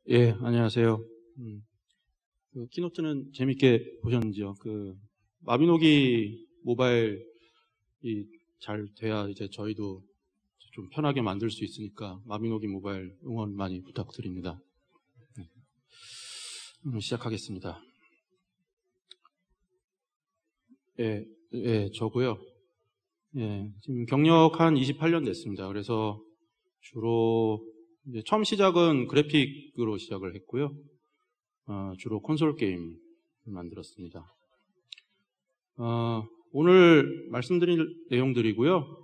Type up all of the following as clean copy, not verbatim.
예, 안녕하세요. 키노트는 재밌게 보셨는지요? 마비노기 모바일이 잘 돼야 이제 저희도 좀 편하게 만들 수 있으니까 마비노기 모바일 응원 많이 부탁드립니다. 시작하겠습니다. 저고요. 지금 경력 한 28년 됐습니다. 그래서 주로 이제 처음 시작은 그래픽으로 시작을 했고요. 주로 콘솔 게임 만들었습니다. 오늘 말씀드릴 내용들이고요.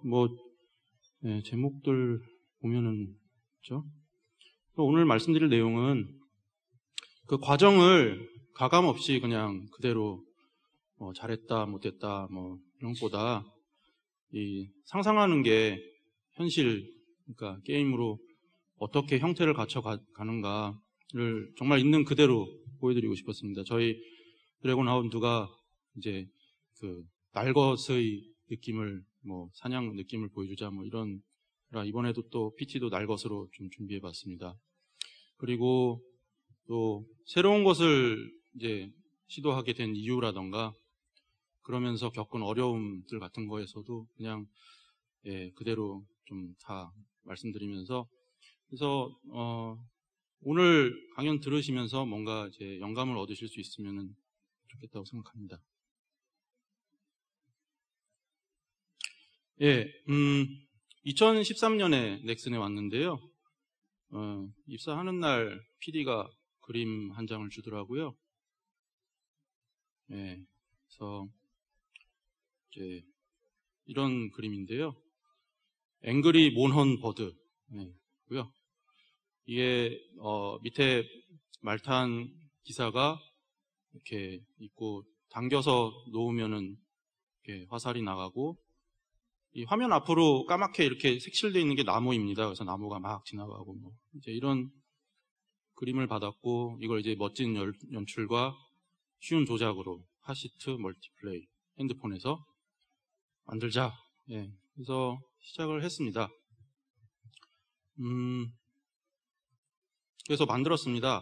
제목들 보면은, 그렇죠? 오늘 말씀드릴 내용은 그 과정을 가감 없이 그냥 그대로 잘했다, 못했다, 이런 것보다 상상하는 게 현실, 그러니까 게임으로 어떻게 형태를 갖춰가는가를 정말 있는 그대로 보여드리고 싶었습니다. 저희 드래곤 하운드가 이제 날것의 느낌을, 사냥 느낌을 보여주자, 이번에도 또 PT도 날것으로 좀 준비해봤습니다. 그리고 또 새로운 것을 이제 시도하게 된 이유라던가, 그러면서 겪은 어려움들 같은 거에서도 그냥, 그대로 좀 다 말씀드리면서, 그래서, 오늘 강연 들으시면서 뭔가 이제 영감을 얻으실 수 있으면 좋겠다고 생각합니다. 2013년에 넥슨에 왔는데요. 입사하는 날 PD가 그림 한 장을 주더라고요. 그래서 이제 이런 그림인데요. 앵그리 몬헌 버드. 고요. 이게 밑에 말탄 기사가 이렇게 있고 당겨서 놓으면은 이렇게 화살이 나가고, 이 화면 앞으로 까맣게 이렇게 색칠되어 있는 게 나무입니다. 그래서 나무가 막 지나가고 이제 이런 그림을 받았고, 이걸 이제 멋진 연출과 쉬운 조작으로 하시트 멀티플레이 핸드폰에서 만들자. 그래서 시작을 했습니다. 그래서 만들었습니다.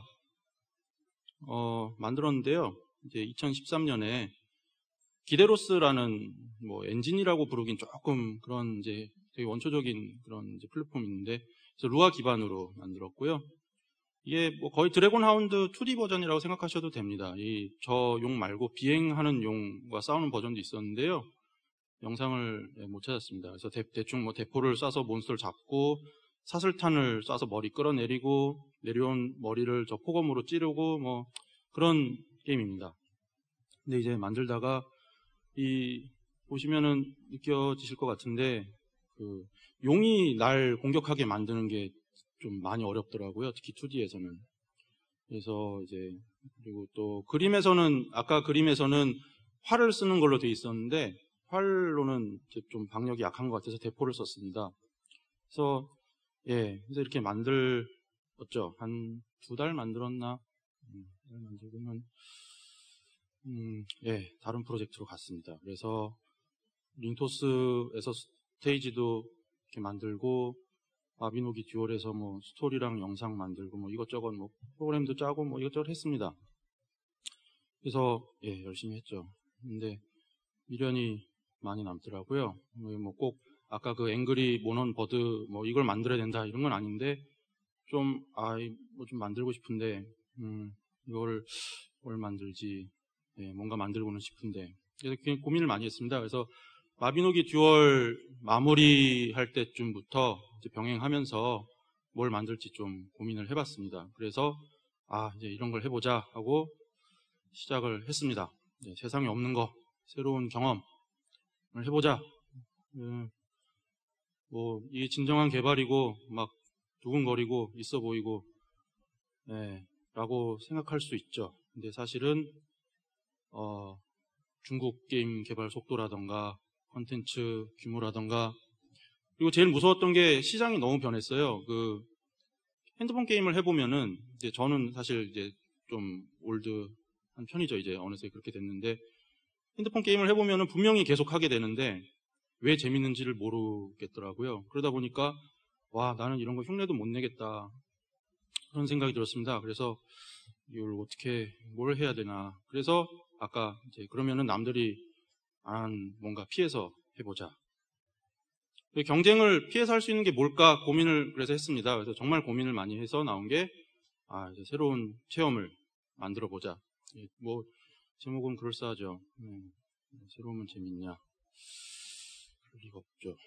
만들었는데요. 이제 2013년에 기데로스라는 엔진이라고 부르긴 조금 그런 이제 되게 원초적인 그런 이제 플랫폼이 있는데, 그래서 루아 기반으로 만들었고요. 이게 거의 드래곤 하운드 2D 버전이라고 생각하셔도 됩니다. 저 용 말고 비행하는 용과 싸우는 버전도 있었는데요. 영상을 못 찾았습니다. 그래서 대충 대포를 쏴서 몬스터를 잡고, 사슬탄을 쏴서 머리 끌어내리고, 내려온 머리를 저 폭검으로 찌르고 그런 게임입니다. 근데 이제 만들다가 보시면은 느껴지실 것 같은데, 용이 날 공격하게 만드는 게 좀 많이 어렵더라고요. 특히 2D에서는. 그래서 이제, 그리고 또 아까 그림에서는 활을 쓰는 걸로 돼 있었는데, 활로는 좀 방력이 약한 것 같아서 대포를 썼습니다. 그래서 이렇게 만들었죠. 한 2달 만들었나? 만들고는, 다른 프로젝트로 갔습니다. 그래서 링토스에서 스테이지도 이렇게 만들고, 마비노기 듀얼에서 스토리랑 영상 만들고 이것저것 프로그램도 짜고 이것저것 했습니다. 그래서 열심히 했죠. 근데 미련이 많이 남더라고요. 꼭 아까 그 앵그리 몬헌 버드 이걸 만들어야 된다 이런 건 아닌데, 좀 만들고 싶은데 이걸 뭘 만들지, 뭔가 만들고는 싶은데, 그래서 굉장히 고민을 많이 했습니다. 그래서 마비노기 듀얼 마무리할 때쯤부터 이제 병행하면서 뭘 만들지 좀 고민을 해봤습니다. 그래서 이제 이런 걸 해보자 하고 시작을 했습니다. 세상에 없는 거, 새로운 경험을 해보자. 이게 진정한 개발이고 막 두근거리고 있어 보이고 라고 생각할 수 있죠. 근데 사실은 중국 게임 개발 속도라던가 콘텐츠 규모라던가, 그리고 제일 무서웠던 게 시장이 너무 변했어요. 핸드폰 게임을 해보면은, 이제 저는 사실 이제 좀 올드한 편이죠. 이제 어느새 그렇게 됐는데, 핸드폰 게임을 해보면은 분명히 계속 하게 되는데, 왜 재밌는지를 모르겠더라고요. 그러다 보니까, 나는 이런 거 흉내도 못 내겠다 그런 생각이 들었습니다. 그래서 이걸 어떻게 뭘 해야 되나. 그래서 아까 이제 그러면은 남들이 안 뭔가 피해서 해보자. 경쟁을 피해서 할 수 있는 게 뭘까 고민을 그래서 했습니다. 그래서 정말 고민을 많이 해서 나온 게 이제 새로운 체험을 만들어 보자. 뭐 제목은 그럴싸하죠. 새로우면 재밌냐? 그럴 리가 없죠.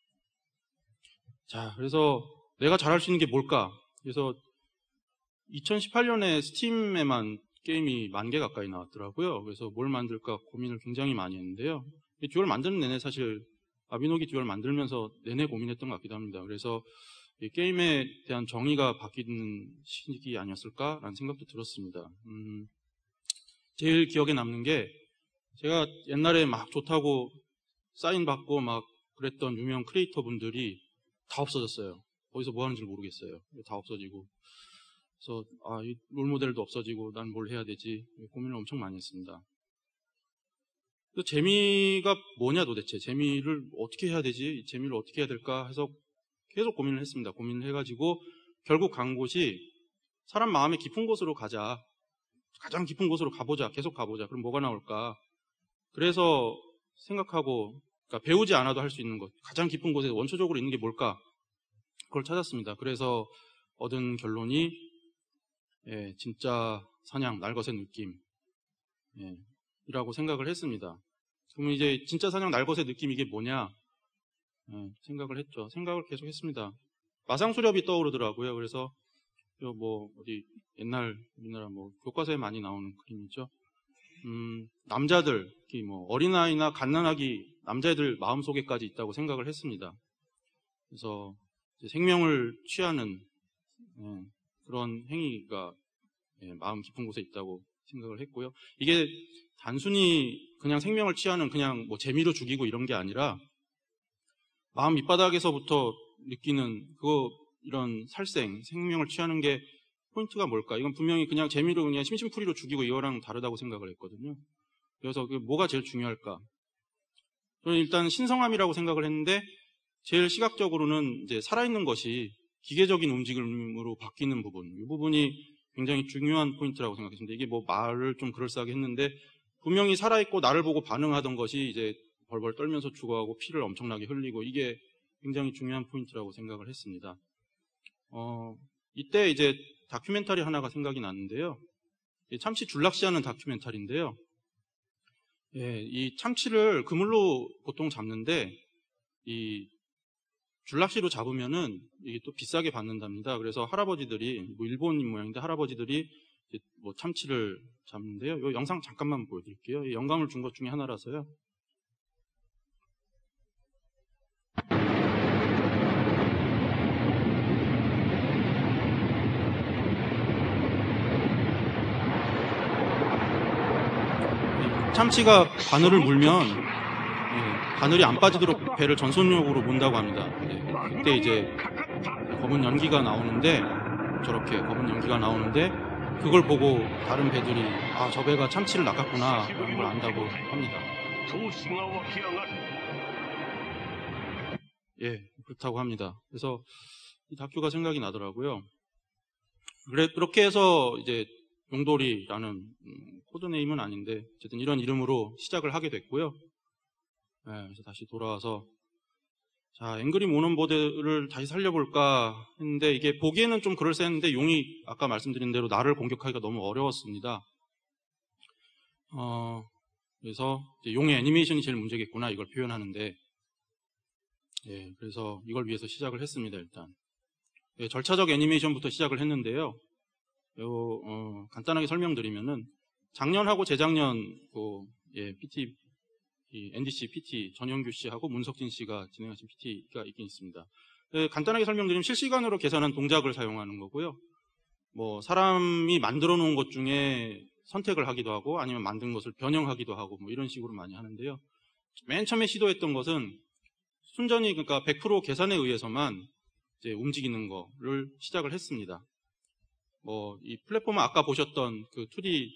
자, 그래서 내가 잘할 수 있는 게 뭘까? 그래서 2018년에 스팀에만 게임이 10,000개 가까이 나왔더라고요. 그래서 뭘 만들까 고민을 굉장히 많이 했는데요. 듀얼 만드는 내내 사실 아비노기 듀얼 만들면서 내내 고민했던 것 같기도 합니다. 그래서 이 게임에 대한 정의가 바뀌는 시기 아니었을까라는 생각도 들었습니다. 제일 기억에 남는 게 제가 옛날에 막 좋다고 사인 받고 막 그랬던 유명 크리에이터 분들이 다 없어졌어요. 어디서 뭐 하는지 모르겠어요. 다 없어지고. 그래서 이 롤모델도 없어지고 난 뭘 해야 되지 고민을 엄청 많이 했습니다. 재미가 뭐냐 도대체, 재미를 어떻게 해야 되지, 재미를 어떻게 해야 될까 해서 계속 고민을 했습니다. 고민을 해가지고 결국 간 곳이 사람 마음의 깊은 곳으로 가자, 가장 깊은 곳으로 가보자, 계속 가보자. 그럼 뭐가 나올까? 그래서 생각하고, 그러니까 배우지 않아도 할 수 있는 것, 가장 깊은 곳에 원초적으로 있는 게 뭘까? 그걸 찾았습니다. 그래서 얻은 결론이 진짜 사냥, 날것의 느낌 이라고 생각을 했습니다. 그러면 이제 진짜 사냥, 날것의 느낌 이게 뭐냐 생각을 했죠. 생각을 계속 했습니다. 마상수렵이 떠오르더라고요. 그래서 뭐 어디 옛날 우리나라 뭐 교과서에 많이 나오는 그림이죠. 남자들, 특히 뭐 어린아이나 갓난아기 남자애들 마음속에까지 있다고 생각을 했습니다. 그래서 이제 생명을 취하는 그런 행위가 마음 깊은 곳에 있다고 생각을 했고요. 이게 단순히 그냥 생명을 취하는 그냥 뭐 재미로 죽이고 이런 게 아니라 마음 밑바닥에서부터 느끼는 이런 살생, 생명을 취하는 게 포인트가 뭘까? 이건 분명히 그냥 재미로 그냥 심심풀이로 죽이고 이거랑 다르다고 생각을 했거든요. 그래서 뭐가 제일 중요할까? 저는 일단 신성함이라고 생각을 했는데 제일 시각적으로는 이제 살아있는 것이 기계적인 움직임으로 바뀌는 부분, 이 부분이 굉장히 중요한 포인트라고 생각했습니다. 이게 뭐 말을 좀 그럴싸하게 했는데 분명히 살아있고 나를 보고 반응하던 것이 이제 벌벌 떨면서 죽어가고 피를 엄청나게 흘리고 이게 굉장히 중요한 포인트라고 생각을 했습니다. 이때 이제 다큐멘터리 하나가 생각이 났는데요. 참치 줄낚시하는 다큐멘터리인데요. 이 참치를 그물로 보통 잡는데 이 줄낚시로 잡으면은 이게 또 비싸게 받는답니다. 그래서 할아버지들이 뭐 일본인 모양인데 할아버지들이 뭐 참치를 잡는데요. 이 영상 잠깐만 보여드릴게요. 이 영감을 준 것 중에 하나라서요. 참치가 바늘을 물면 바늘이 안 빠지도록 배를 전선용으로 문다고 합니다. 그때 이제 검은 연기가 나오는데 저렇게 검은 연기가 나오는데 그걸 보고 다른 배들이 저 배가 참치를 낚았구나 라는 걸 안다고 합니다. 그렇다고 합니다. 그래서 이 다큐가 생각이 나더라고요. 그렇게 해서 이제 용돌이라는 코드네임은 아닌데 어쨌든 이런 이름으로 시작을 하게 됐고요. 그래서 다시 돌아와서 앵그리 모논보드를 다시 살려볼까 했는데 이게 보기에는 좀 그럴싸했는데 용이 아까 말씀드린 대로 나를 공격하기가 너무 어려웠습니다. 그래서 용의 애니메이션이 제일 문제겠구나 이걸 표현하는데 그래서 이걸 위해서 시작을 했습니다. 일단 절차적 애니메이션부터 시작을 했는데요. 간단하게 설명드리면은 작년하고 재작년 PT NDC PT 전영규 씨하고 문석진 씨가 진행하신 PT가 있긴 있습니다. 간단하게 설명드리면 실시간으로 계산한 동작을 사용하는 거고요. 뭐 사람이 만들어 놓은 것 중에 선택을 하기도 하고 아니면 만든 것을 변형하기도 하고 뭐 이런 식으로 많이 하는데요. 맨 처음에 시도했던 것은 순전히 그러니까 100% 계산에 의해서만 이제 움직이는 거를 시작을 했습니다. 뭐 이 플랫폼은 아까 보셨던 그 2D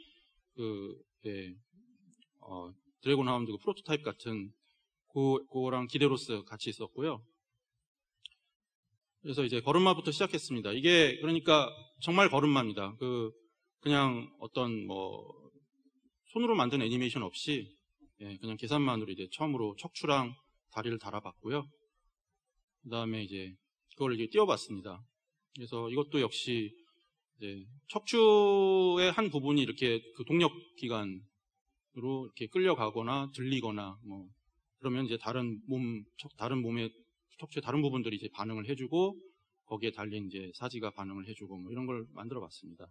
드래곤 하운드 프로토타입 같은 그거랑 기데로스 같이 있었고요. 그래서 이제 걸음마부터 시작했습니다. 이게 그러니까 정말 걸음마입니다. 그냥 어떤 뭐 손으로 만든 애니메이션 없이 그냥 계산만으로 이제 처음으로 척추랑 다리를 달아봤고요. 그 다음에 이제 그걸 이제 띄워봤습니다. 그래서 이것도 역시 이제 척추의 한 부분이 이렇게 그 동력기관으로 이렇게 끌려가거나 들리거나 뭐 그러면 이제 다른 몸의 척추의 다른 부분들이 이제 반응을 해주고 거기에 달린 이제 사지가 반응을 해주고 뭐 이런 걸 만들어봤습니다.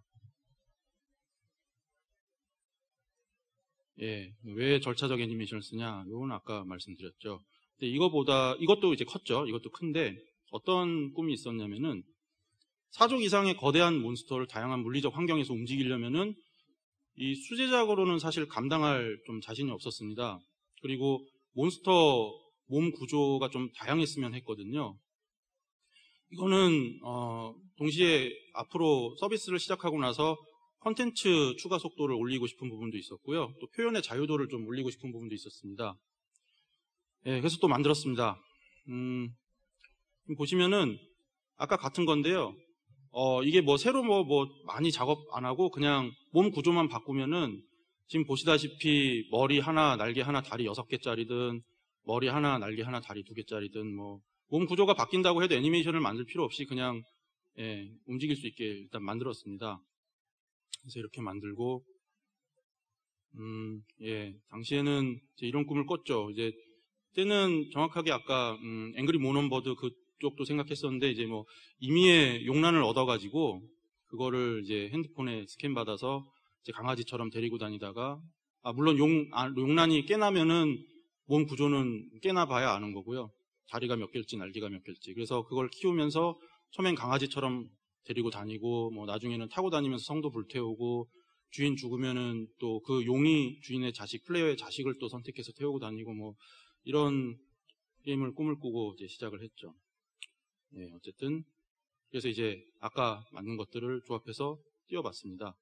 왜 절차적 애니메이션을 쓰냐? 이건 아까 말씀드렸죠. 근데 이것도 이제 컸죠. 이것도 큰데 어떤 꿈이 있었냐면은 4족 이상의 거대한 몬스터를 다양한 물리적 환경에서 움직이려면은 이 수제작으로는 사실 감당할 좀 자신이 없었습니다. 그리고 몬스터 몸 구조가 좀 다양했으면 했거든요. 이거는 동시에 앞으로 서비스를 시작하고 나서 컨텐츠 추가 속도를 올리고 싶은 부분도 있었고요. 또 표현의 자유도를 좀 올리고 싶은 부분도 있었습니다. 그래서 또 만들었습니다. 보시면은 아까 같은 건데요. 이게 뭐 새로 뭐 많이 작업 안 하고 그냥 몸 구조만 바꾸면은 지금 보시다시피 머리 하나, 날개 하나, 다리 6개짜리든 머리 하나, 날개 하나, 다리 2개짜리든 뭐 몸 구조가 바뀐다고 해도 애니메이션을 만들 필요 없이 그냥 움직일 수 있게 일단 만들었습니다. 그래서 이렇게 만들고 당시에는 이제 이런 꿈을 꿨죠. 이제 때는 정확하게 아까 앵그리 모넌버드 그쪽도 생각했었는데 이제 뭐 임의의 용란을 얻어가지고 그거를 이제 핸드폰에 스캔 받아서 이제 강아지처럼 데리고 다니다가 물론 용란이 깨나면은 몸 구조는 깨나 봐야 아는 거고요. 다리가 몇 개일지 날개가 몇 개일지. 그래서 그걸 키우면서 처음엔 강아지처럼 데리고 다니고 뭐 나중에는 타고 다니면서 성도 불태우고 주인 죽으면은 또 그 용이 주인의 자식, 플레이어의 자식을 또 선택해서 태우고 다니고 뭐 이런 게임을 꿈을 꾸고 이제 시작을 했죠. 어쨌든 그래서 이제 아까 만든 것들을 조합해서 띄워봤습니다.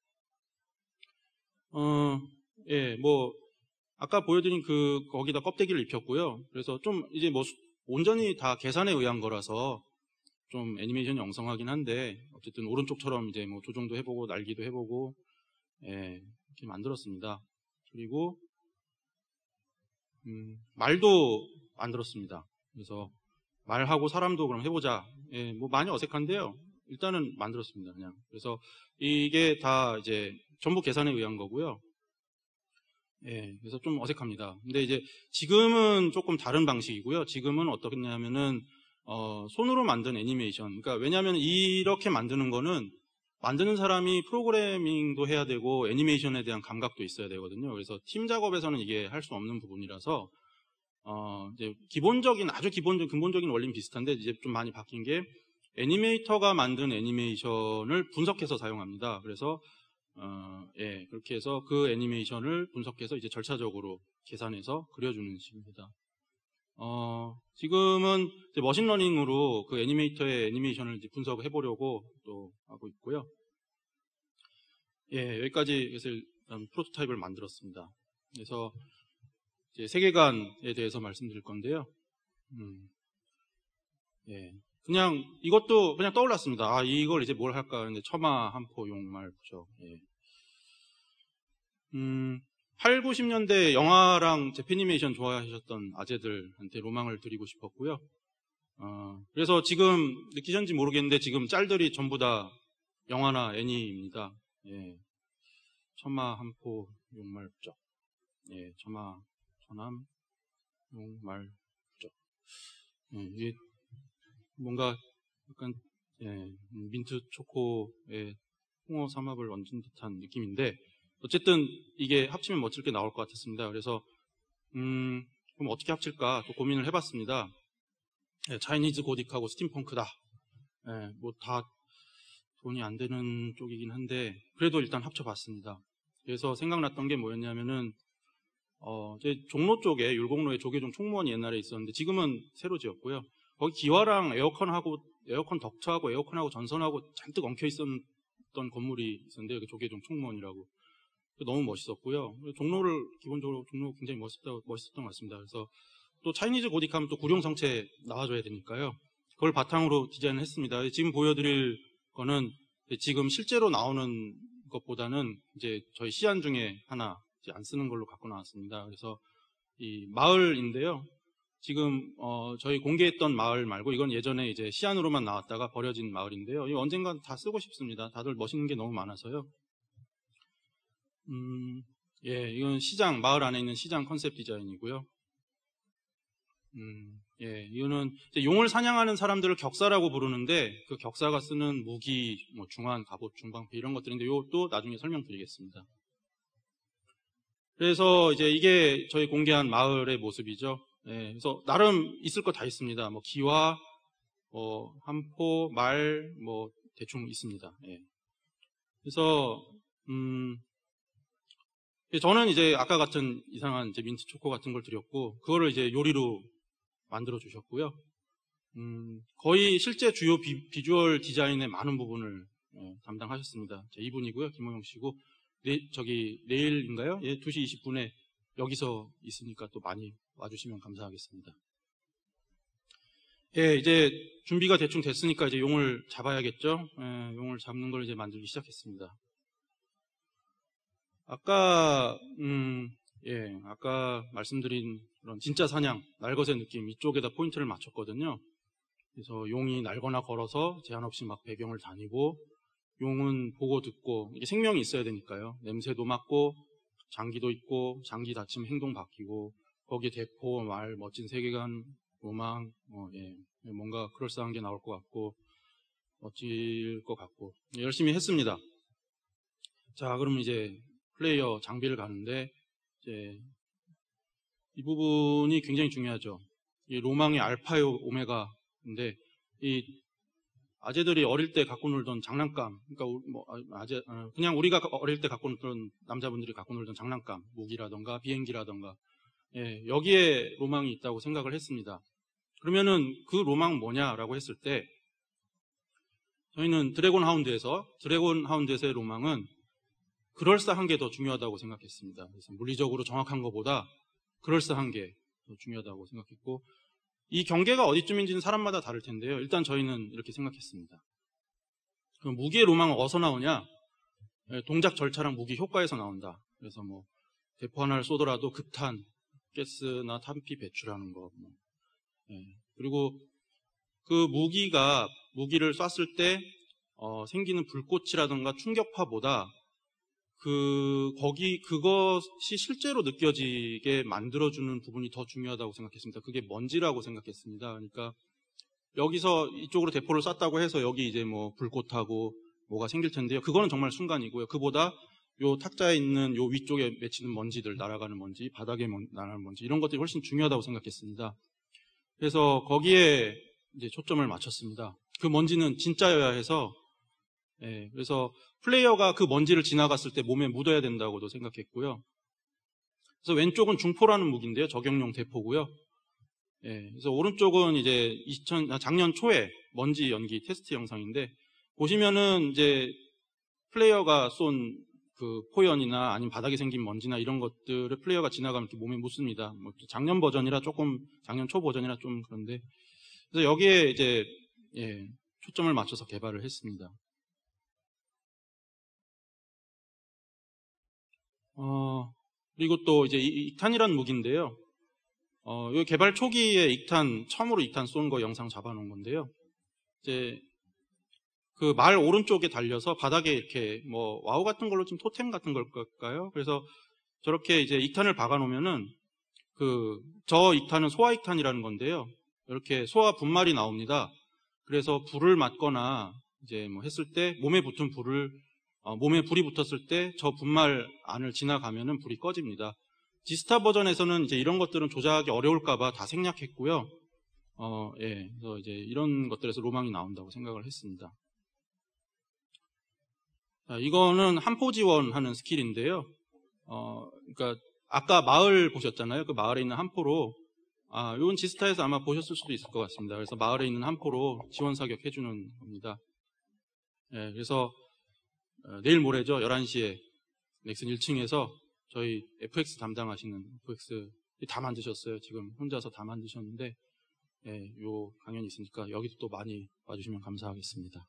뭐 아까 보여드린 거기다 껍데기를 입혔고요. 그래서 좀 이제 뭐 온전히 다 계산에 의한 거라서 좀 애니메이션이 엉성하긴 한데 어쨌든 오른쪽처럼 이제 뭐 조정도 해보고 날기도 해보고 이렇게 만들었습니다. 그리고 말도 만들었습니다. 그래서 말하고 사람도 그럼 해보자. 뭐 많이 어색한데요. 일단은 만들었습니다. 그냥. 그래서 이게 다 이제 전부 계산에 의한 거고요. 그래서 좀 어색합니다. 근데 이제 지금은 조금 다른 방식이고요. 지금은 어떻겠냐면은 손으로 만든 애니메이션. 그러니까 왜냐하면 이렇게 만드는 거는 만드는 사람이 프로그래밍도 해야 되고 애니메이션에 대한 감각도 있어야 되거든요. 그래서 팀 작업에서는 이게 할 수 없는 부분이라서 이제 아주 기본적인 근본적인 원리는 비슷한데 이제 좀 많이 바뀐 게 애니메이터가 만든 애니메이션을 분석해서 사용합니다. 그래서 그렇게 해서 그 애니메이션을 분석해서 이제 절차적으로 계산해서 그려주는 식입니다. 지금은 이제 머신러닝으로 그 애니메이터의 애니메이션을 이제 분석을 해보려고 또 하고 있고요. 여기까지 해서 일단 프로토타입을 만들었습니다. 그래서 이제 세계관에 대해서 말씀드릴 건데요. 그냥 이것도 그냥 떠올랐습니다. 이걸 이제 뭘 할까? 근데 처마, 한포, 용말, 부적. 8, 90년대 영화랑 재패니메이션 좋아하셨던 아재들한테 로망을 드리고 싶었고요. 그래서 지금 느끼셨는지 모르겠는데 지금 짤들이 전부 다 영화나 애니입니다. 처마, 한포, 용말, 부적. 처마, 처남, 용말, 부적. 이게 뭔가 약간 민트 초코에 홍어 삼합을 얹은 듯한 느낌인데 어쨌든 이게 합치면 멋질 게 나올 것 같았습니다. 그래서 그럼 어떻게 합칠까 또 고민을 해봤습니다. 차이니즈 고딕하고 스팀펑크다. 뭐 다 돈이 안 되는 쪽이긴 한데 그래도 일단 합쳐봤습니다. 그래서 생각났던 게 뭐였냐면은 제 종로 쪽에 율곡로에 조계종 총무원이 옛날에 있었는데 지금은 새로 지었고요. 거기 기와랑 에어컨 덕트하고 에어컨하고 전선하고 잔뜩 엉켜 있었던 건물이 있었는데 여기 조계종 총무원이라고 너무 멋있었고요. 기본적으로 종로 굉장히 멋있었던 것 같습니다. 그래서 또 차이니즈 고딕하면 또 구룡성체 나와줘야 되니까요. 그걸 바탕으로 디자인을 했습니다. 지금 보여드릴 거는 지금 실제로 나오는 것보다는 이제 저희 시안 중에 하나 이제 안 쓰는 걸로 갖고 나왔습니다. 그래서 이 마을인데요. 지금 저희 공개했던 마을 말고 이건 예전에 이제 시안으로만 나왔다가 버려진 마을인데요. 이거 언젠간 다 쓰고 싶습니다. 다들 멋있는 게 너무 많아서요. 예, 이건 시장, 마을 안에 있는 시장 컨셉 디자인이고요. 예, 이거는 이제 용을 사냥하는 사람들을 격사라고 부르는데 그 격사가 쓰는 무기, 뭐 중환, 갑옷, 중방패 이런 것들인데 이것도 나중에 설명드리겠습니다. 그래서 이제 이게 저희 공개한 마을의 모습이죠. 예, 그래서 나름 있을 거 다 있습니다. 뭐 기와, 한포, 말, 뭐 대충 있습니다. 예. 그래서 저는 이제 아까 같은 이상한 이제 민트 초코 같은 걸 드렸고 그거를 이제 요리로 만들어 주셨고요. 거의 실제 주요 비주얼 디자인의 많은 부분을 담당하셨습니다. 이분이고요. 김호영 씨고 내일인가요? 예, 2시 20분에 여기서 있으니까 또 많이 와주시면 감사하겠습니다. 예, 이제 준비가 대충 됐으니까 이제 용을 잡아야겠죠. 예, 용을 잡는 걸 이제 만들기 시작했습니다. 아까 말씀드린 그런 진짜 사냥, 날것의 느낌 이쪽에다 포인트를 맞췄거든요. 그래서 용이 날거나 걸어서 제한 없이 막 배경을 다니고 용은 보고 듣고 이게 생명이 있어야 되니까요. 냄새도 맡고 장기도 있고 장기 다치면 행동 바뀌고 거기에 대포, 말, 멋진 세계관, 로망, 뭔가 그럴싸한 게 나올 것 같고 멋질 것 같고 열심히 했습니다. 자, 그럼 이제 플레이어 장비를 가는데 이제 이 부분이 굉장히 중요하죠. 이 로망의 알파요 오메가인데 이 아재들이 어릴 때 갖고 놀던 장난감, 그러니까 그냥 우리가 어릴 때 갖고 놀던 남자분들이 갖고 놀던 장난감, 무기라던가 비행기라던가 여기에 로망이 있다고 생각을 했습니다. 그러면은 그 로망 뭐냐라고 했을 때 저희는 드래곤 하운드에서의 로망은 그럴싸한 게 더 중요하다고 생각했습니다. 그래서 물리적으로 정확한 것보다 그럴싸한 게 더 중요하다고 생각했고 이 경계가 어디쯤인지는 사람마다 다를 텐데요. 일단 저희는 이렇게 생각했습니다. 그럼 무기의 로망은 어디서 나오냐? 동작 절차랑 무기 효과에서 나온다. 그래서 뭐 대포 하나를 쏘더라도 급탄, 가스나 탄피 배출하는 거. 그리고 그 무기를 쐈을 때 생기는 불꽃이라든가 충격파보다 그것이 실제로 느껴지게 만들어주는 부분이 더 중요하다고 생각했습니다. 그게 먼지라고 생각했습니다. 그러니까 여기서 이쪽으로 대포를 쐈다고 해서 여기 이제 뭐 불꽃하고 뭐가 생길 텐데요. 그거는 정말 순간이고요. 그보다 요 탁자에 있는 요 위쪽에 맺히는 먼지들, 날아가는 먼지, 바닥에 날아가는 먼지 이런 것들이 훨씬 중요하다고 생각했습니다. 그래서 거기에 이제 초점을 맞췄습니다. 그 먼지는 진짜여야 해서 그래서 플레이어가 그 먼지를 지나갔을 때 몸에 묻어야 된다고도 생각했고요. 그래서 왼쪽은 중포라는 무기인데요. 적용용 대포고요. 그래서 오른쪽은 이제 작년 초에 먼지 연기 테스트 영상인데 보시면은 이제 플레이어가 쏜 그 포연이나 아니면 바닥에 생긴 먼지나 이런 것들을 플레이어가 지나가면 이렇게 몸에 묻습니다. 뭐 작년 초 버전이라 좀 그런데 그래서 여기에 이제 초점을 맞춰서 개발을 했습니다. 그리고 또 이제 익탄이라는 무기인데요. 이 개발 초기에 처음으로 익탄 쏜 거 영상 잡아놓은 건데요. 이제 그 말 오른쪽에 달려서 바닥에 이렇게 뭐 와우 같은 걸로 좀 토템 같은 걸까요? 그래서 저렇게 이제 익탄을 박아놓으면은 저 익탄은 소화 익탄이라는 건데요. 이렇게 소화 분말이 나옵니다. 그래서 불을 맞거나 이제 뭐 했을 때 몸에 불이 붙었을 때 저 분말 안을 지나가면은 불이 꺼집니다. 지스타 버전에서는 이제 이런 것들은 조작하기 어려울까봐 다 생략했고요. 그래서 이제 이런 것들에서 로망이 나온다고 생각을 했습니다. 자, 이거는 한포 지원하는 스킬인데요. 그러니까 아까 마을 보셨잖아요. 그 마을에 있는 한포로 이건 지스타에서 아마 보셨을 수도 있을 것 같습니다. 그래서 마을에 있는 한포로 지원 사격 해주는 겁니다. 그래서 내일 모레죠. 11시에 넥슨 1층에서 저희 FX 담당하시는 FX 다 만드셨어요. 지금 혼자서 다 만드셨는데 요 강연이 있으니까 여기도 또 많이 와주시면 감사하겠습니다.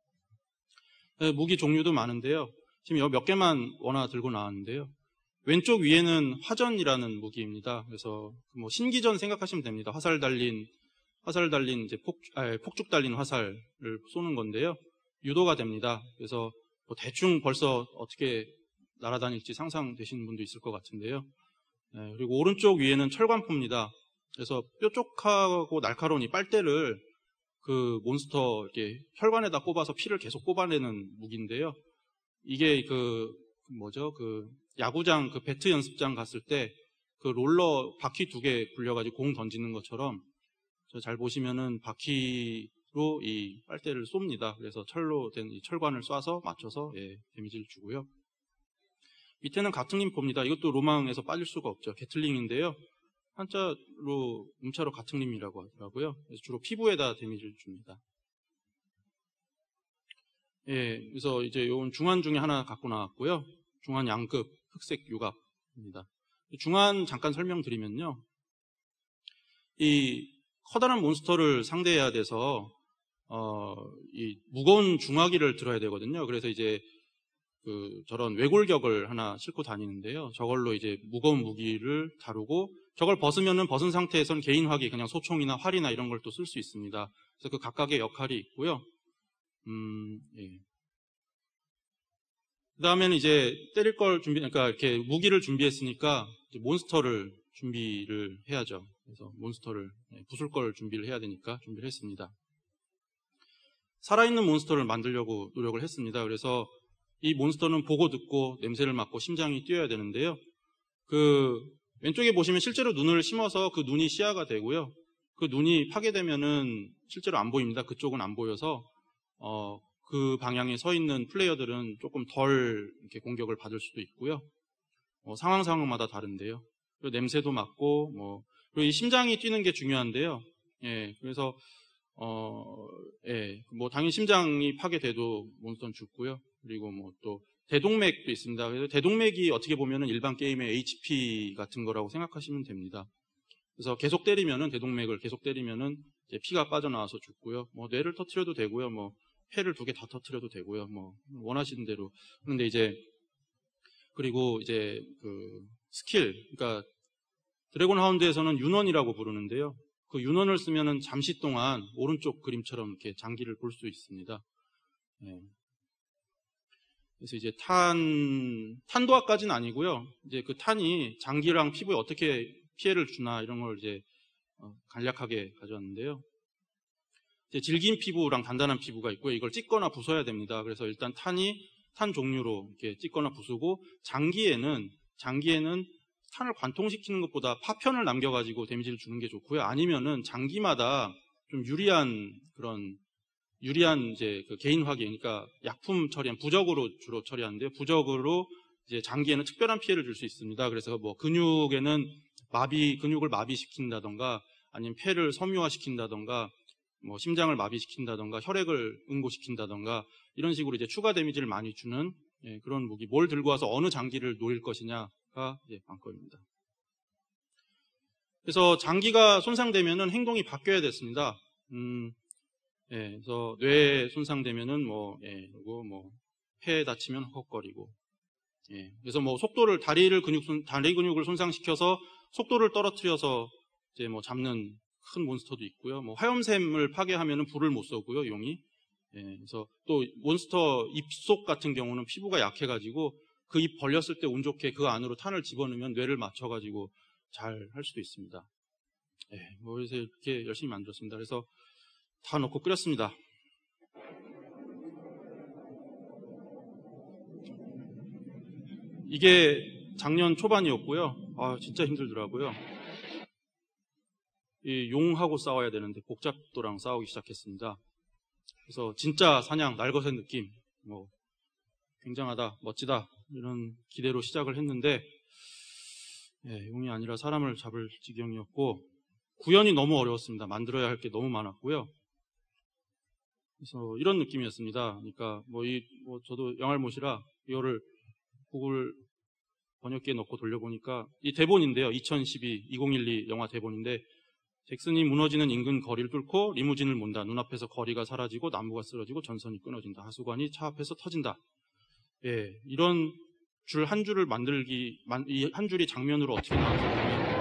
무기 종류도 많은데요. 지금 여기 몇 개만 원화 들고 나왔는데요. 왼쪽 위에는 화전이라는 무기입니다. 그래서 뭐 신기전 생각하시면 됩니다. 화살 달린 이제 폭죽 달린 화살을 쏘는 건데요. 유도가 됩니다. 그래서 뭐 대충 벌써 어떻게 날아다닐지 상상되시는 분도 있을 것 같은데요. 그리고 오른쪽 위에는 철관포입니다. 그래서 뾰족하고 날카로운 이 빨대를 그 몬스터 이렇게 혈관에다 꼽아서 피를 계속 뽑아내는 무기인데요. 이게 그 야구장 그 배트 연습장 갔을 때 그 롤러 바퀴 2개 굴려가지고 공 던지는 것처럼 잘 보시면은 바퀴로 이 빨대를 쏩니다. 그래서 철로 된 이 철관을 쏴서 맞춰서 데미지를 주고요. 밑에는 가틀링포입니다. 이것도 로망에서 빠질 수가 없죠. 게틀링인데요. 한자로 음차로 가틀림이라고 하더라고요. 그래서 주로 피부에다 데미지를 줍니다. 그래서 이제 요건 중안 중에 하나 갖고 나왔고요. 중안 양급 흑색 유갑입니다. 중안 잠깐 설명드리면요. 이 커다란 몬스터를 상대해야 돼서 이 무거운 중화기를 들어야 되거든요. 그래서 이제 저런 외골격을 하나 싣고 다니는데요. 저걸로 이제 무거운 무기를 다루고 저걸 벗으면은 벗은 상태에서는 개인화기 그냥 소총이나 활이나 이런 걸 또 쓸 수 있습니다. 그래서 그 각각의 역할이 있고요. 그 다음에는 이제 때릴 걸 그러니까 이렇게 무기를 준비했으니까 이제 몬스터를 준비를 해야죠. 그래서 몬스터를 부술 걸 준비를 해야 되니까 준비를 했습니다. 살아있는 몬스터를 만들려고 노력을 했습니다. 그래서 이 몬스터는 보고 듣고 냄새를 맡고 심장이 뛰어야 되는데요. 그 왼쪽에 보시면 실제로 눈을 심어서 그 눈이 시야가 되고요. 그 눈이 파괴되면은 실제로 안 보입니다. 그쪽은 안 보여서 그 방향에 서 있는 플레이어들은 조금 덜 이렇게 공격을 받을 수도 있고요. 상황마다 다른데요. 그리고 냄새도 맡고 그리고 이 심장이 뛰는 게 중요한데요. 그래서 뭐 당연히 심장이 파괴돼도 몬스터는 죽고요. 그리고 뭐 또 대동맥도 있습니다. 그래서 대동맥이 어떻게 보면은 일반 게임의 HP 같은 거라고 생각하시면 됩니다. 그래서 계속 때리면은 대동맥을 계속 때리면은 이제 피가 빠져나와서 죽고요. 뭐 뇌를 터트려도 되고요. 뭐 폐를 2개 다 터트려도 되고요. 뭐 원하시는 대로. 그런데 이제 그리고 이제 그 스킬, 그러니까 드래곤 하운드에서는 윤원이라고 부르는데요. 그 윤원을 쓰면은 잠시 동안 오른쪽 그림처럼 이렇게 장기를 볼 수 있습니다. 그래서 이제 탄도화까지는 아니고요. 이제 그 탄이 장기랑 피부에 어떻게 피해를 주나 이런 걸 이제 간략하게 가져왔는데요. 이제 질긴 피부랑 단단한 피부가 있고요. 이걸 찢거나 부숴야 됩니다. 그래서 일단 탄 종류로 이렇게 찢거나 부수고 장기에는 탄을 관통시키는 것보다 파편을 남겨가지고 데미지를 주는 게 좋고요. 아니면은 장기마다 좀 유리한 이제 그 개인화기, 그러니까 약품 처리한 부적으로 주로 처리하는데요. 부적으로 이제 장기에는 특별한 피해를 줄 수 있습니다. 그래서 뭐 근육을 마비시킨다던가 아니면 폐를 섬유화시킨다던가 뭐 심장을 마비시킨다던가 혈액을 응고시킨다던가 이런 식으로 이제 추가 데미지를 많이 주는 그런 무기. 뭘 들고 와서 어느 장기를 노릴 것이냐가 관건입니다. 그래서 장기가 손상되면은 행동이 바뀌어야 됐습니다. 그래서 뇌 손상되면은 그리고 폐 다치면 헉헉거리고. 그래서 뭐 다리 근육을 손상시켜서 속도를 떨어뜨려서 이제 뭐 잡는 큰 몬스터도 있고요. 뭐 화염샘을 파괴하면은 불을 못 쏘고요, 용이. 그래서 또 몬스터 입속 같은 경우는 피부가 약해가지고 그 입 벌렸을 때 운 좋게 그 안으로 탄을 집어넣으면 뇌를 맞춰가지고 잘 할 수도 있습니다. 그래서 이렇게 열심히 만들었습니다. 그래서 다 넣고 끓였습니다. 이게 작년 초반이었고요. 진짜 힘들더라고요. 이 용하고 싸워야 되는데 복잡도랑 싸우기 시작했습니다. 그래서 진짜 사냥, 날것의 느낌, 굉장하다, 멋지다 이런 기대로 시작을 했는데 용이 아니라 사람을 잡을 지경이었고 구현이 너무 어려웠습니다. 만들어야 할 게 너무 많았고요. 그래서 이런 느낌이었습니다. 그러니까 저도 영알못이라 이거를 구글 번역기에 넣고 돌려보니까 이 대본인데요. 2012 영화 대본인데 잭슨이 무너지는 인근 거리를 뚫고 리무진을 몬다. 눈앞에서 거리가 사라지고 나무가 쓰러지고 전선이 끊어진다. 하수관이 차 앞에서 터진다. 예, 이런 줄 한 줄을 이 한 줄이 장면으로 어떻게 나왔냐면,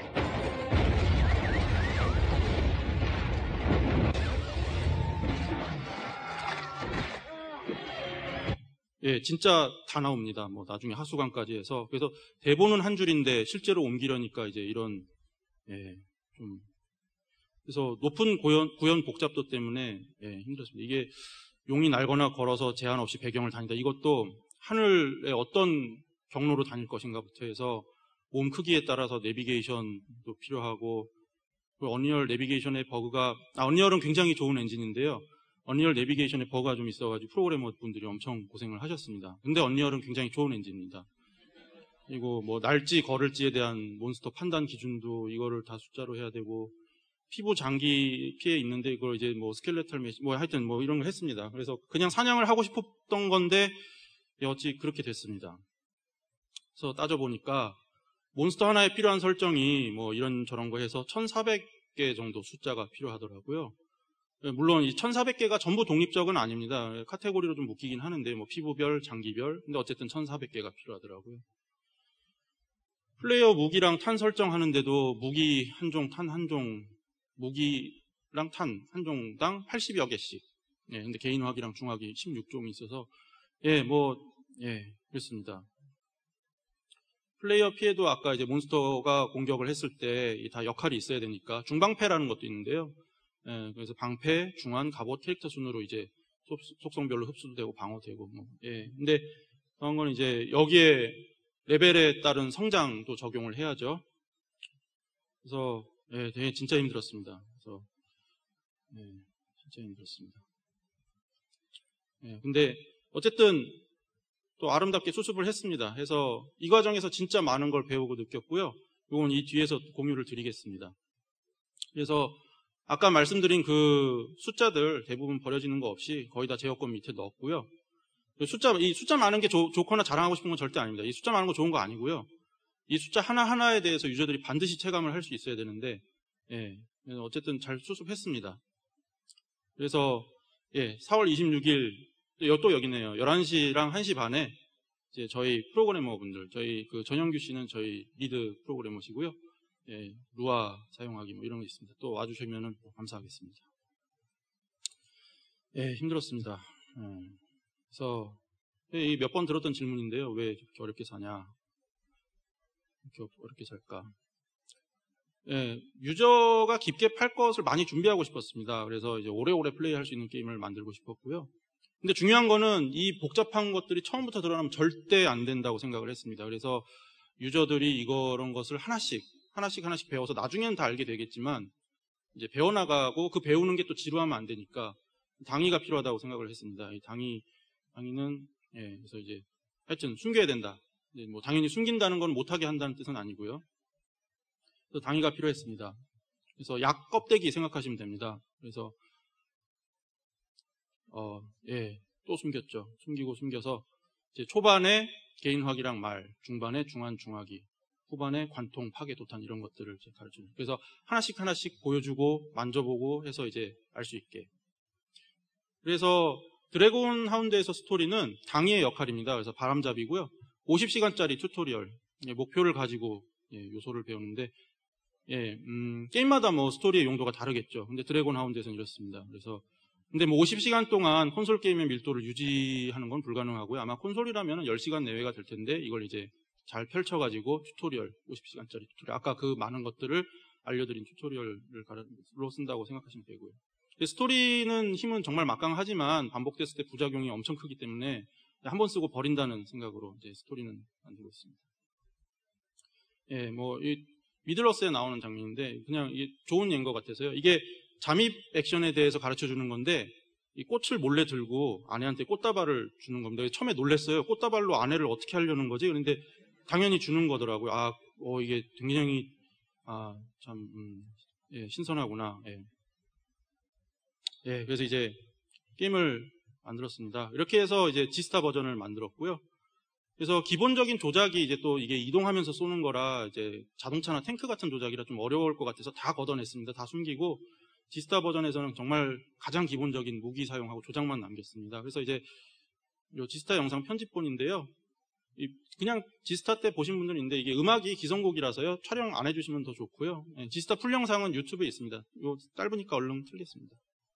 예, 진짜 다 나옵니다. 뭐 나중에 하수관까지 해서. 그래서 대본은 한 줄인데 실제로 옮기려니까 이제 이런, 예, 좀 그래서 높은 구현 복잡도 때문에, 예, 힘들었습니다. 이게 용이 날거나 걸어서 제한 없이 배경을 다닌다. 이것도 하늘에 어떤 경로로 다닐 것인가부터 해서 몸 크기에 따라서 내비게이션도 필요하고, 언리얼 내비게이션의 버그가, 언리얼은 굉장히 좋은 엔진인데요. 언리얼 내비게이션에 버그가 좀 있어가지고 프로그래머 분들이 엄청 고생을 하셨습니다. 근데 언리얼은 굉장히 좋은 엔진입니다. 그리고 뭐 날지 걸을지에 대한 몬스터 판단 기준도 이거를 다 숫자로 해야 되고, 피부 장기 피해 있는데 이걸 이제 뭐 스켈레탈 메시, 뭐 하여튼 뭐 이런 걸 했습니다. 그래서 그냥 사냥을 하고 싶었던 건데 어찌 그렇게 됐습니다. 그래서 따져보니까 몬스터 하나에 필요한 설정이 뭐 이런 저런 거 해서 1400개 정도 숫자가 필요하더라고요. 물론 이 1400개가 전부 독립적은 아닙니다. 카테고리로 좀 묶이긴 하는데 뭐 피부별, 장기별, 근데 어쨌든 1400개가 필요하더라고요. 플레이어 무기랑 탄 설정하는데도 무기 한 종, 탄 한 종, 무기랑 탄 한 종당 80여 개씩. 예, 근데 개인화기랑 중화기 16종이 있어서, 예, 뭐, 예, 그렇습니다. 플레이어 피해도 아까 이제 몬스터가 공격을 했을 때 다 역할이 있어야 되니까 중방패라는 것도 있는데요. 예, 그래서 방패, 중환, 갑옷, 캐릭터 순으로 이제 속성별로 흡수도 되고 방어되고 뭐. 예. 근데 그런 건 이제 여기에 레벨에 따른 성장도 적용을 해야죠. 그래서 예, 되게 진짜 힘들었습니다. 그래서 예, 진짜 힘들었습니다. 예, 근데 어쨌든 또 아름답게 수습을 했습니다. 해서 이 과정에서 진짜 많은 걸 배우고 느꼈고요. 이건 이 뒤에서 공유를 드리겠습니다. 그래서 아까 말씀드린 그 숫자들 대부분 버려지는 거 없이 거의 다 제어권 밑에 넣었고요. 이 숫자 많은 게 좋거나 자랑하고 싶은 건 절대 아닙니다. 이 숫자 많은 거 좋은 거 아니고요. 이 숫자 하나하나에 대해서 유저들이 반드시 체감을 할 수 있어야 되는데, 예, 어쨌든 잘 수습했습니다. 그래서, 예, 4월 26일, 또 여기네요. 11시랑 1시 반에, 이제 저희 프로그래머 분들, 저희 그 전영규 씨는 저희 리드 프로그래머시고요. 예, 루아 사용하기 뭐 이런 거 있습니다. 또 와주시면은 감사하겠습니다. 예, 힘들었습니다. 그래서 이 몇 번 들었던 질문인데요. 왜 이렇게 어렵게 사냐? 이렇게 어렵게 살까? 예, 유저가 깊게 팔 것을 많이 준비하고 싶었습니다. 그래서 이제 오래오래 플레이할 수 있는 게임을 만들고 싶었고요. 근데 중요한 거는 이 복잡한 것들이 처음부터 드러나면 절대 안 된다고 생각을 했습니다. 그래서 유저들이 이런 것을 하나씩 배워서 나중에는 다 알게 되겠지만 이제 배워나가고 그 배우는 게 또 지루하면 안 되니까 당위가 필요하다고 생각을 했습니다. 이 당위는 예, 그래서 이제 하여튼 숨겨야 된다. 뭐 당연히 숨긴다는 건 못하게 한다는 뜻은 아니고요. 그래서 당위가 필요했습니다. 그래서 약 껍데기 생각하시면 됩니다. 그래서 예, 또 숨겼죠. 숨겨서 이제 초반에 개인화기랑 말, 중반에 중환, 중화기, 후반에 관통, 파괴, 도탄 이런 것들을 이제 가르쳐줍니다. 그래서 하나씩 보여주고 만져보고 해서 이제 알 수 있게. 그래서 드래곤 하운드에서 스토리는 당위의 역할입니다. 그래서 바람잡이고요. 50시간짜리 튜토리얼, 예, 목표를 가지고 예, 요소를 배우는데 예, 게임마다 뭐 스토리의 용도가 다르겠죠. 근데 드래곤 하운드에서는 이렇습니다. 그래서 근데 뭐 50시간 동안 콘솔 게임의 밀도를 유지하는 건 불가능하고요. 아마 콘솔이라면 10시간 내외가 될 텐데 이걸 이제 잘 펼쳐가지고 튜토리얼, 50시간짜리 튜토리얼, 아까 그 많은 것들을 알려드린 튜토리얼로 쓴다고 생각하시면 되고요. 스토리는 힘은 정말 막강하지만 반복됐을 때 부작용이 엄청 크기 때문에 한 번 쓰고 버린다는 생각으로 이제 스토리는 만들고 있습니다. 예, 뭐 이 미들러스에 나오는 장면인데 그냥 이게 좋은 예인 것 같아서요. 이게 잠입 액션에 대해서 가르쳐 주는 건데 이 꽃을 몰래 들고 아내한테 꽃다발을 주는 겁니다. 처음에 놀랐어요. 꽃다발로 아내를 어떻게 하려는 거지? 그런데 당연히 주는 거더라고요. 이게 굉장히 참 예, 신선하구나. 예. 예, 그래서 이제 게임을 만들었습니다. 이렇게 해서 이제 지스타 버전을 만들었고요. 그래서 기본적인 조작이 이제 또 이게 이동하면서 쏘는 거라 이제 자동차나 탱크 같은 조작이라 좀 어려울 것 같아서 다 걷어냈습니다. 다 숨기고 지스타 버전에서는 정말 가장 기본적인 무기 사용하고 조작만 남겼습니다. 그래서 이제 요 지스타 영상 편집본인데요. 그냥 지스타 때 보신 분들은 있는데 이게 음악이 기성곡이라서요. 촬영 안 해주시면 더 좋고요. 지스타 풀 영상은 유튜브에 있습니다. 요 짧으니까 얼른 틀겠습니다.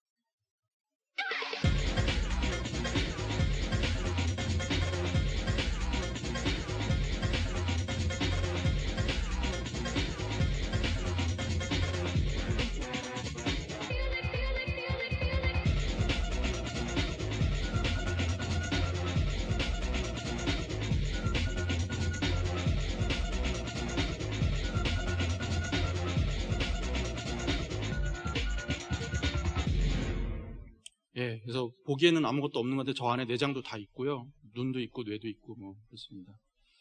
예, 그래서 보기에는 아무것도 없는 건데 저 안에 내장도 다 있고요. 눈도 있고 뇌도 있고 뭐 그렇습니다.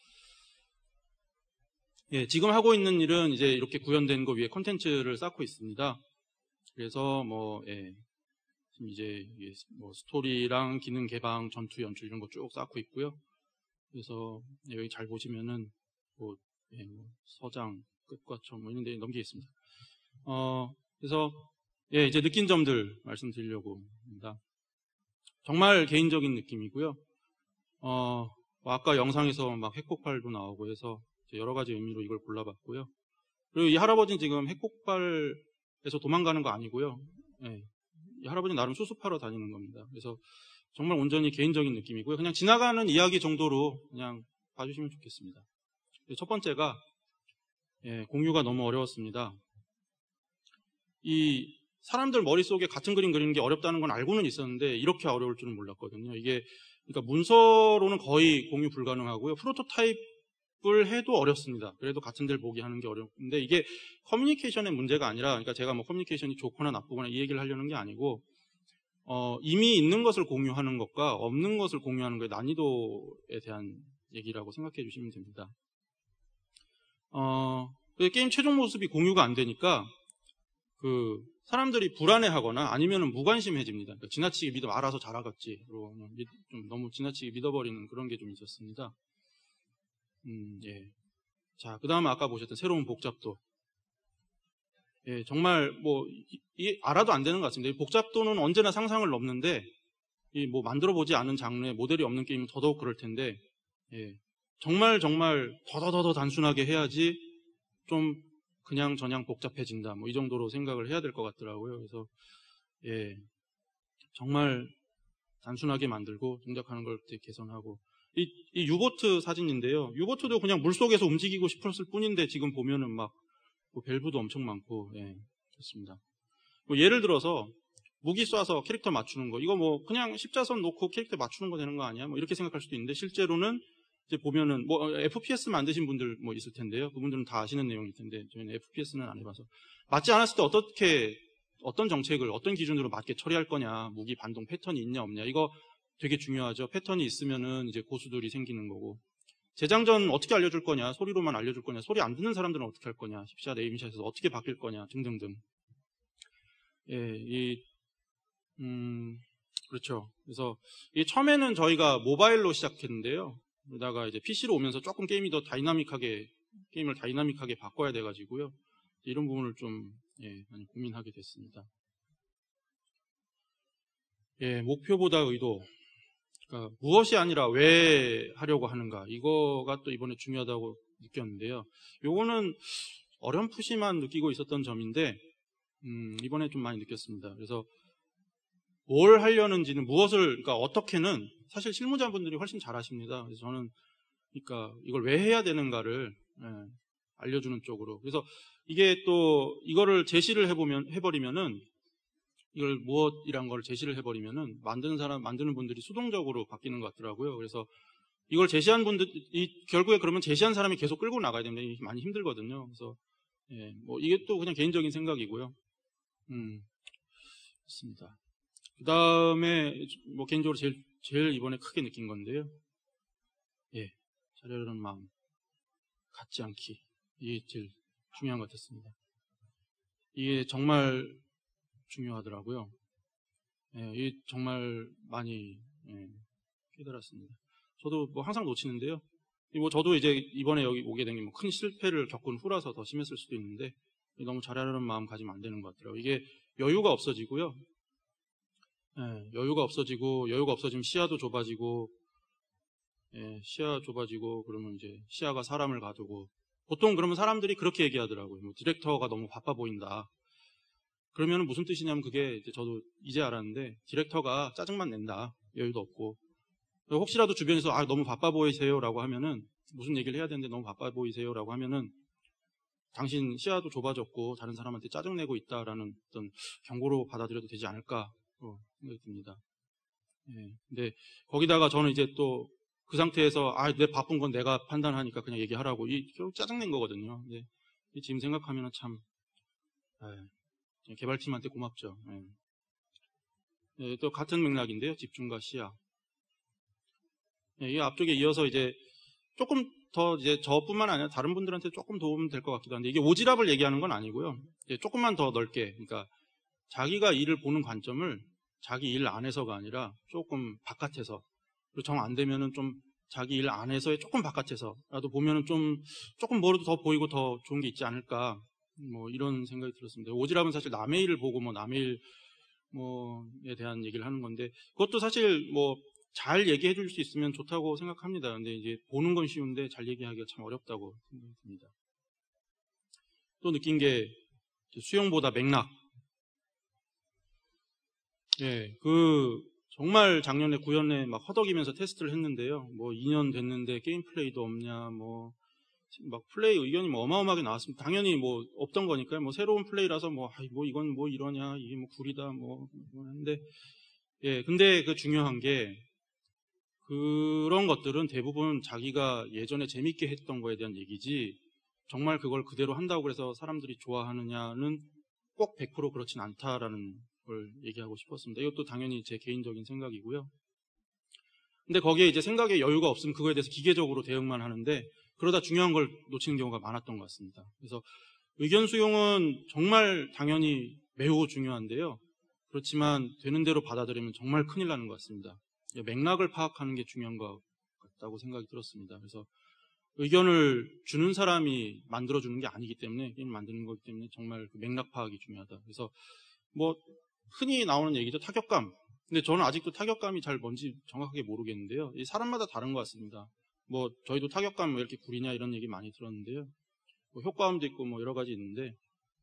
예, 지금 하고 있는 일은 이제 이렇게 구현된 거 위에 콘텐츠를 쌓고 있습니다. 그래서 뭐 예, 지금 이제 뭐 스토리랑 기능 개방, 전투 연출 이런 거 쭉 쌓고 있고요. 그래서 여기 잘 보시면은 뭐, 예, 뭐 서장 끝과 초 뭐 이런 데 넘기겠습니다. 그래서 예, 이제 느낀 점들 말씀드리려고 합니다. 정말 개인적인 느낌이고요. 아까 영상에서 막 핵폭발도 나오고 해서 여러 가지 의미로 이걸 골라봤고요. 그리고 이 할아버지는 지금 핵폭발에서 도망가는 거 아니고요. 예, 이 할아버지는 나름 수습하러 다니는 겁니다. 그래서 정말 온전히 개인적인 느낌이고요. 그냥 지나가는 이야기 정도로 그냥 봐주시면 좋겠습니다. 첫 번째가 예, 공유가 너무 어려웠습니다. 이 사람들 머릿속에 같은 그림 그리는 게 어렵다는 건 알고는 있었는데 이렇게 어려울 줄은 몰랐거든요. 이게 그러니까 문서로는 거의 공유 불가능하고요. 프로토타입을 해도 어렵습니다. 그래도 같은 데를 보게 하는 게 어렵는데 이게 커뮤니케이션의 문제가 아니라 그러니까 제가 뭐 커뮤니케이션이 좋거나 나쁘거나 이 얘기를 하려는 게 아니고 이미 있는 것을 공유하는 것과 없는 것을 공유하는 것의 난이도에 대한 얘기라고 생각해 주시면 됩니다. 게임 최종 모습이 공유가 안 되니까 사람들이 불안해하거나 아니면은 무관심해집니다. 그러니까 지나치게 알아서 잘하겠지. 그리고 좀 너무 지나치게 믿어버리는 그런 게 좀 있었습니다. 예. 자, 그 다음에 아까 보셨던 새로운 복잡도. 예, 정말 알아도 안 되는 것 같습니다. 이 복잡도는 언제나 상상을 넘는데, 만들어 보지 않은 장르의 모델이 없는 게임은 더더욱 그럴 텐데, 예. 정말 더더더 단순하게 해야지 좀 그냥 저냥 복잡해진다. 이 정도로 생각을 해야 될 것 같더라고요. 그래서, 예. 정말 단순하게 만들고 동작하는 걸 개선하고. 이 유보트 사진인데요. 유보트도 그냥 물속에서 움직이고 싶었을 뿐인데 지금 보면은 밸브도 엄청 많고, 예. 그렇습니다. 예를 들어서 무기 쏴서 캐릭터 맞추는 거. 이거 그냥 십자선 놓고 캐릭터 맞추는 거 되는 거 아니야? 이렇게 생각할 수도 있는데 실제로는 이제 보면은 FPS 만드신 분들 있을 텐데요. 그분들은 다 아시는 내용일 텐데 저희는 FPS는 안 해봐서 맞지 않았을 때 어떤 정책을 어떤 기준으로 맞게 처리할 거냐, 무기 반동 패턴이 있냐 없냐 이거 되게 중요하죠. 패턴이 있으면은 이제 고수들이 생기는 거고 재장전 어떻게 알려줄 거냐, 소리로만 알려줄 거냐, 소리 안 듣는 사람들은 어떻게 할 거냐, 힙샷, 에임샷에서 어떻게 바뀔 거냐 등등등. 예, 그렇죠. 그래서 처음에는 저희가 모바일로 시작했는데요. 그러다가 이제 PC로 오면서 조금 게임을 다이나믹하게 바꿔야 돼가지고요. 이런 부분을 좀 많이 고민하게 됐습니다. 예, 목표보다 의도. 그러니까 무엇이 아니라 왜 하려고 하는가. 이거가 또 이번에 중요하다고 느꼈는데요. 요거는 어렴풋이만 느끼고 있었던 점인데 이번에 좀 많이 느꼈습니다. 그래서 뭘 하려는지는 그러니까 어떻게는 사실 실무자분들이 훨씬 잘 아십니다. 그래서 저는 그러니까 이걸 왜 해야 되는가를 알려주는 쪽으로. 그래서 이게 또 이거를 제시를 해버리면은 이걸 무엇이란 걸 제시를 해버리면은 만드는 분들이 수동적으로 바뀌는 것 같더라고요. 그래서 이걸 제시한 결국에 그러면 제시한 사람이 계속 끌고 나가야 되는데 이게 많이 힘들거든요. 그래서 예, 이게 또 그냥 개인적인 생각이고요. 그렇습니다. 그 다음에 개인적으로 제일 이번에 크게 느낀 건데요. 예, 자려는 마음 갖지 않기. 이게 제일 중요한 것 같았습니다. 이게 정말 중요하더라고요. 예, 이게 정말 많이 깨달았습니다. 저도 뭐 항상 놓치는데요. 뭐 저도 이제 이번에 여기 오게 된 게 뭐 큰 실패를 겪은 후라서 더 심했을 수도 있는데 너무 잘하려는 마음 가지면 안 되는 것 같더라고요. 이게 여유가 없어지고요. 여유가 없어지면 시야도 좁아지고, 시야 좁아지고, 그러면 이제 시야가 사람을 가두고, 보통 그러면 사람들이 그렇게 얘기하더라고요. 뭐 디렉터가 너무 바빠 보인다. 그러면 무슨 뜻이냐면 그게 이제 저도 이제 알았는데, 디렉터가 짜증만 낸다. 여유도 없고. 혹시라도 주변에서 너무 바빠 보이세요라고 하면은, 무슨 얘기를 해야 되는데 너무 바빠 보이세요라고 하면은, 당신 시야도 좁아졌고 다른 사람한테 짜증내고 있다라는 어떤 경고로 받아들여도 되지 않을까 생각이 듭니다. 근데 거기다가 저는 이제 또 그 상태에서 내 바쁜 건 내가 판단하니까 그냥 얘기하라고 결국 짜증낸 거거든요. 근데 지금 생각하면 참 개발팀한테 고맙죠. 또 같은 맥락인데요. 집중과 시야. 이 앞쪽에 이어서 이제 조금 더 이제 저뿐만 아니라 다른 분들한테 조금 도움 될 것 같기도 한데 이게 오지랖을 얘기하는 건 아니고요. 이제 조금만 더 넓게, 그러니까 자기가 일을 보는 관점을 자기 일 안에서가 아니라 조금 바깥에서, 그리고 정 안 되면은 좀 자기 일 안에서의 조금 바깥에서라도 보면은 조금 뭐라도 더 보이고 더 좋은 게 있지 않을까, 뭐 이런 생각이 들었습니다. 오지랖은 사실 남의 일을 보고 뭐 남의 일 뭐에 대한 얘기를 하는 건데 그것도 사실 뭐 잘 얘기해 줄 수 있으면 좋다고 생각합니다. 근데 이제 보는 건 쉬운데 잘 얘기하기가 참 어렵다고 생각이 듭니다. 또 느낀 게 수용보다 맥락. 정말 작년에 구연에 막 허덕이면서 테스트를 했는데요. 뭐 2년 됐는데 게임 플레이도 없냐, 뭐 막 플레이 의견이 뭐 어마어마하게 나왔습니다. 당연히 뭐 없던 거니까요. 뭐 새로운 플레이라서 뭐 이건 뭐 이러냐, 이게 뭐 구리다 뭐 했는데 근데 그 중요한 게 그런 것들은 대부분 자기가 예전에 재밌게 했던 거에 대한 얘기지 정말 그걸 그대로 한다고 해서 사람들이 좋아하느냐는 꼭 100% 그렇진 않다라는 걸 얘기하고 싶었습니다. 이것도 당연히 제 개인적인 생각이고요. 근데 거기에 이제 생각에 여유가 없으면 그거에 대해서 기계적으로 대응만 하는데 그러다 중요한 걸 놓치는 경우가 많았던 것 같습니다. 그래서 의견 수용은 정말 당연히 매우 중요한데요. 그렇지만 되는 대로 받아들이면 정말 큰일 나는 것 같습니다. 맥락을 파악하는 게 중요한 것 같다고 생각이 들었습니다. 그래서 의견을 주는 사람이 만들어주는 게 아니기 때문에 게임 만드는 거기 때문에 정말 그 맥락 파악이 중요하다. 그래서 뭐 흔히 나오는 얘기죠. 타격감. 근데 저는 아직도 타격감이 잘 뭔지 정확하게 모르겠는데요. 이 사람마다 다른 것 같습니다. 뭐 저희도 타격감 왜 이렇게 구리냐 이런 얘기 많이 들었는데요. 뭐 효과음도 있고 뭐 여러 가지 있는데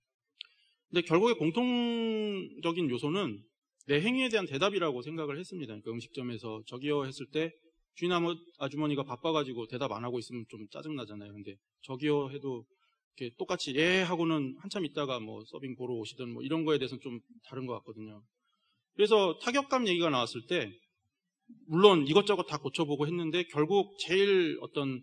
근데 결국에 공통적인 요소는 내 행위에 대한 대답이라고 생각을 했습니다. 그러니까 음식점에서 저기요 했을 때 주인 아주머니가 바빠가지고 대답 안 하고 있으면 좀 짜증나잖아요. 근데 저기요 해도 이렇게 똑같이 예 하고는 한참 있다가 뭐 서빙 보러 오시든 뭐 이런 거에 대해서는 좀 다른 것 같거든요. 그래서 타격감 얘기가 나왔을 때 물론 이것저것 다 고쳐보고 했는데 결국 제일 어떤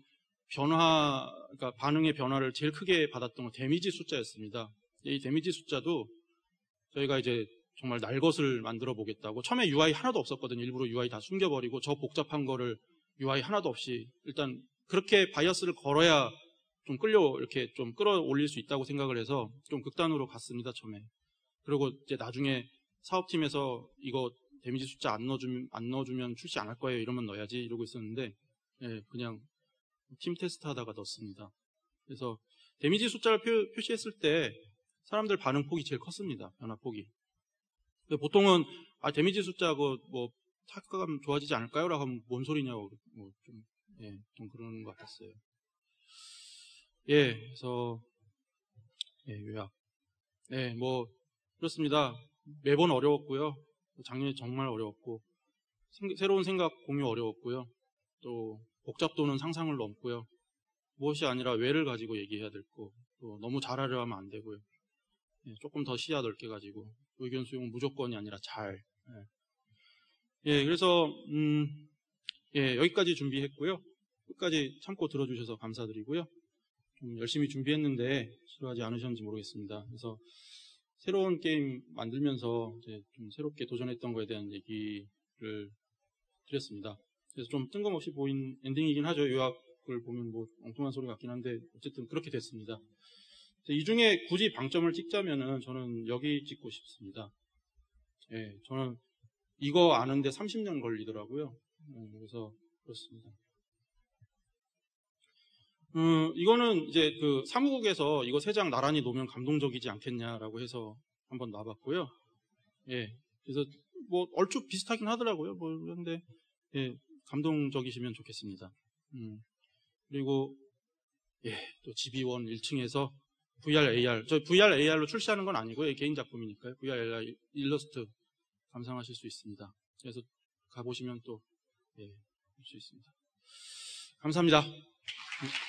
그러니까 반응의 변화를 제일 크게 받았던 건 데미지 숫자였습니다. 이 데미지 숫자도 저희가 이제 정말 날 것을 만들어 보겠다고 처음에 UI 하나도 없었거든요. 일부러 UI 다 숨겨버리고 저 복잡한 거를 UI 하나도 없이 일단 그렇게 바이어스를 걸어야 좀 이렇게 좀 끌어올릴 수 있다고 생각을 해서 좀 극단으로 갔습니다. 처음에. 그리고 이제 나중에 사업팀에서 이거 데미지 숫자 안 넣어주면 출시 안 할 거예요. 이러면 넣어야지 이러고 있었는데 그냥 팀 테스트 하다가 넣었습니다. 그래서 데미지 숫자를 표시했을 때 사람들 반응 폭이 제일 컸습니다. 변화 폭이. 보통은 데미지 숫자 뭐 타격감 좋아지지 않을까요? 라고 하면 뭔 소리냐고 좀 그러는 것 같았어요. 그래서 요약. 뭐 그렇습니다. 매번 어려웠고요. 작년에 정말 어려웠고 새로운 생각 공유 어려웠고요. 또 복잡도는 상상을 넘고요. 무엇이 아니라 왜를 가지고 얘기해야 될고 또 너무 잘하려 하면 안 되고요. 조금 더 시야 넓게 가지고 의견 수용은 무조건이 아니라 잘. 그래서 여기까지 준비했고요. 끝까지 참고 들어주셔서 감사드리고요. 좀 열심히 준비했는데 싫어하지 않으셨는지 모르겠습니다. 그래서 새로운 게임 만들면서 이제 좀 새롭게 도전했던 거에 대한 얘기를 드렸습니다. 그래서 좀 뜬금없이 보인 엔딩이긴 하죠. 요약을 보면 뭐 엉뚱한 소리 같긴 한데 어쨌든 그렇게 됐습니다. 이 중에 굳이 방점을 찍자면은 저는 여기 찍고 싶습니다. 저는 이거 아는데 30년 걸리더라고요. 그래서 그렇습니다. 이거는 이제 그 사무국에서 이거 3장 나란히 놓으면 감동적이지 않겠냐라고 해서 한번 놔봤고요. 예. 그래서 뭐 얼추 비슷하긴 하더라고요. 뭐 그런데 예, 감동적이시면 좋겠습니다. 그리고 예, 또 집의원 1층에서 VR, AR, 저 VR, AR로 출시하는 건 아니고요. 개인 작품이니까요. VR, AR 일러스트 감상하실 수 있습니다. 그래서 가보시면 또 예, 볼 수 있습니다. 감사합니다.